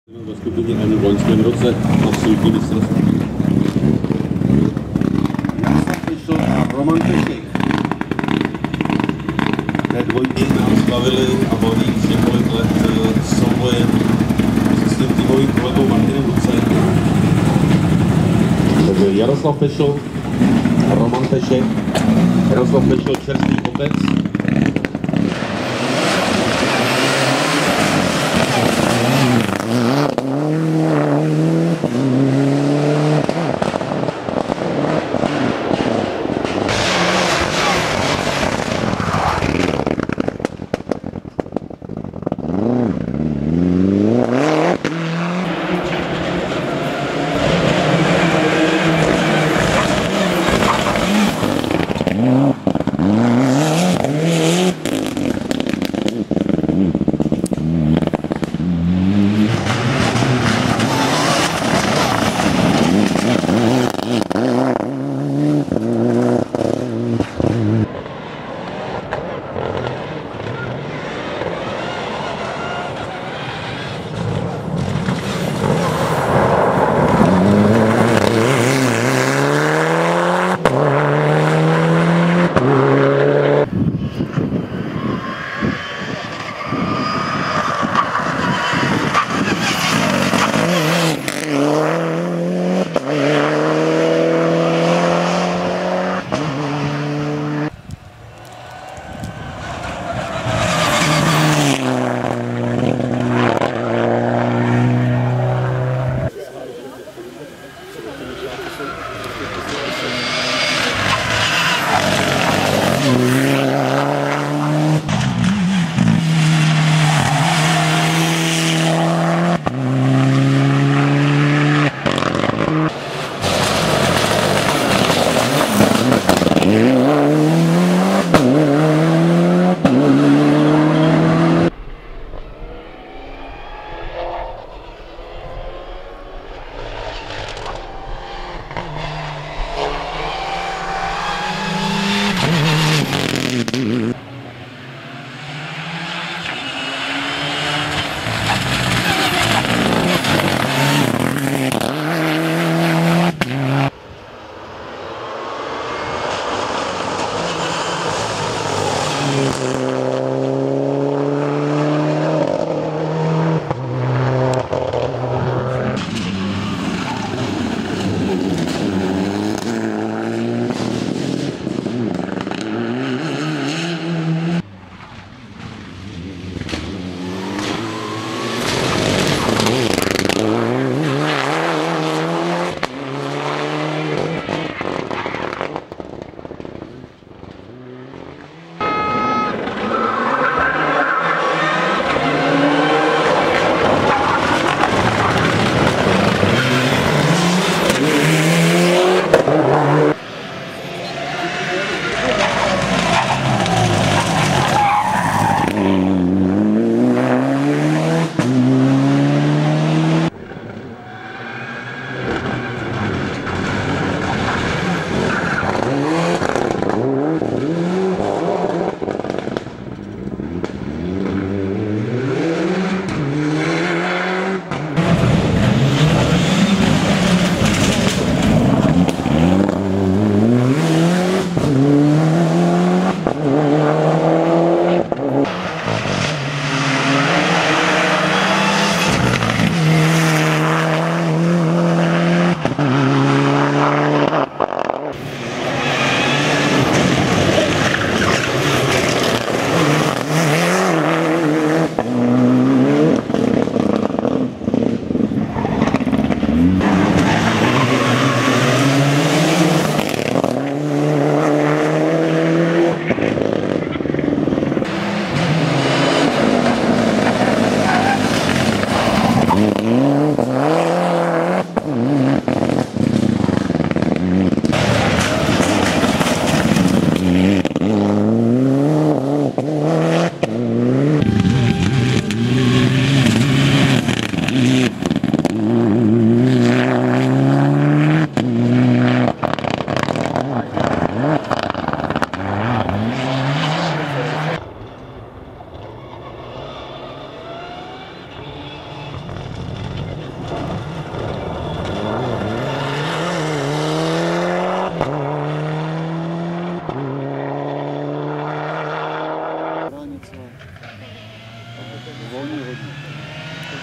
Zastoupení ani v loňském roce absolutní mistrovství. Jaroslav Fešl a Roman Pešek. Té dvojky nám slavili a baví už několik let soubojem se svým týmovým kolegou Martinem Lucem. Takže Jaroslav Fešl, Roman Pešek. Jaroslav Fešl, čerstvý kopec.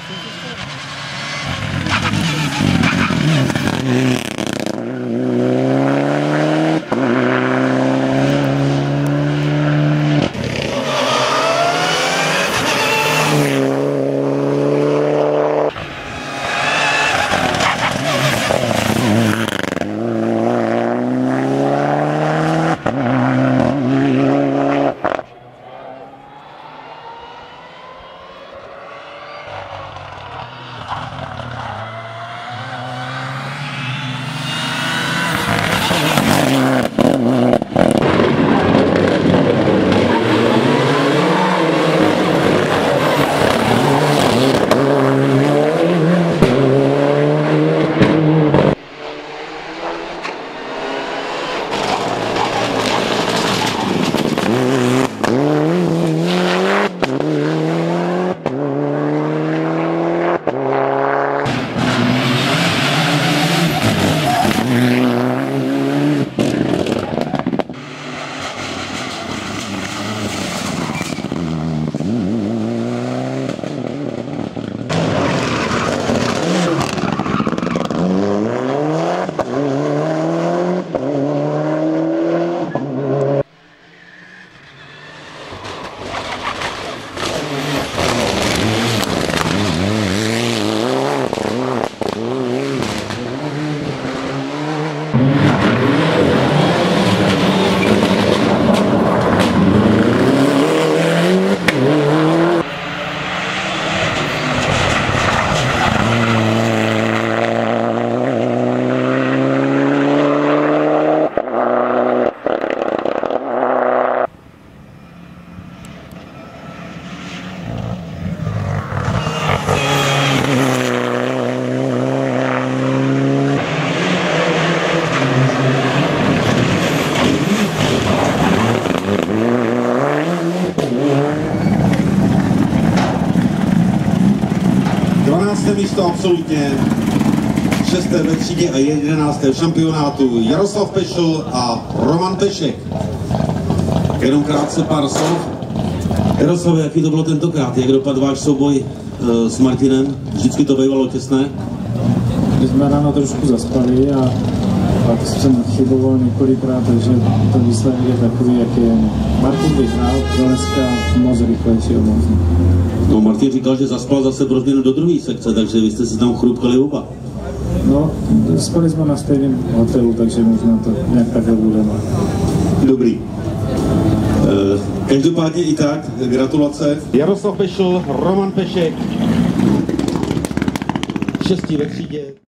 Místo absolutně 6. ve třídě a 11. v šampionátu Jaroslav Pešl a Roman Pešek. Jenom krátce pár slov. Jaroslave, jaký to bylo tentokrát? Jak dopadl váš souboj s Martinem? Vždycky to bývalo těsné? My jsme ráno trošku zaspali a pak jsem chyboval několikrát, takže ten výsledek je takový, jak je. Martin vyhrál, dneska moc rychlejší možná. No, Martin říkal, že zaspal zase pro změnu do druhé sekce, takže vy jste si tam chrupkali oba. No, spali jsme na stejném hotelu, takže možná to nějak takhle bude. Dobrý. Každopádně i tak, gratulace. Jaroslav Pešl, Roman Pešek, 6. ve třídě.